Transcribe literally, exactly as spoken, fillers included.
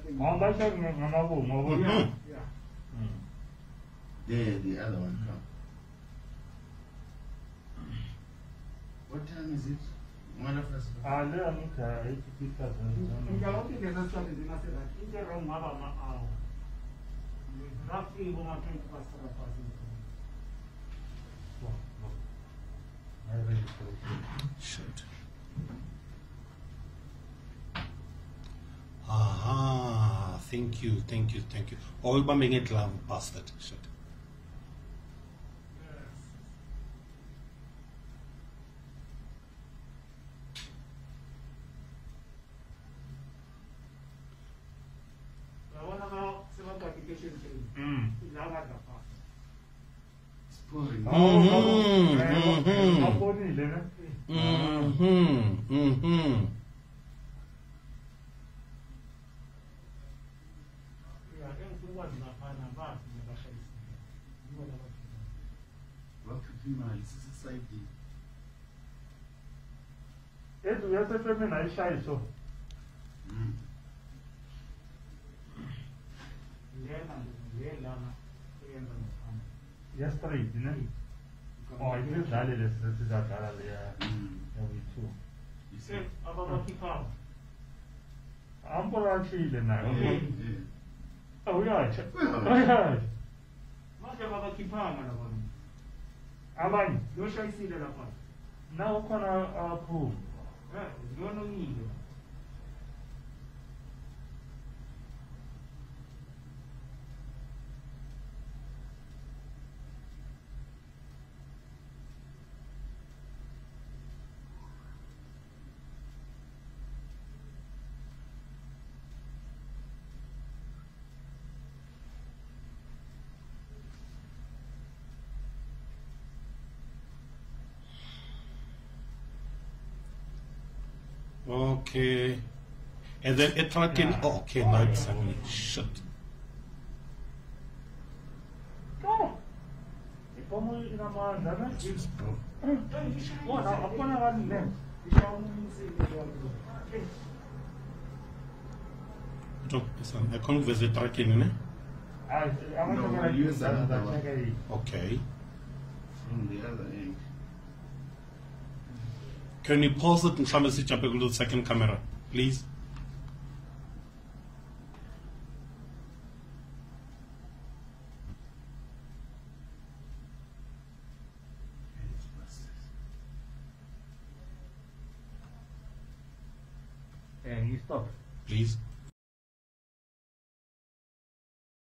Oh, that's a Mamabu, Mabu. Mhm. Yeah. There, the other one come. What time is it? One of us. Ah, there, I'm eighty Inja thousand. wote ngeza swali zinasema inja ro ngaba ma ao. Roughly about twenty past seven thousand. Shit. Aha, thank you, thank you, thank you. All bumping it love past that. Shit. Mm. It's pouring. Mhm, mhm. mhm. Mm-hmm. Mm-hmm. Yetu yote teme naisha hizo. Mm. Yesterday, didn't it? Oh, I did that. This is that. Yeah. Mm. Yeah, we too. You see? I'm for actually the night. Yeah, yeah. Oh, yeah. Well, Oh, yeah. Amani. Now, can I approve? Okay. And then it thirteen. Yeah. Oh, okay, now it's suddenly shit. No. Como ina maandana? Jeez, bro. Oh, na hapana gani ne? No, listen, I can't visit tracking, eh? Ah, I'm No, going to use use that. another one. Check Okay. From the other end. Can you pause it and try to switch up to the second camera, please? And you stop. Please.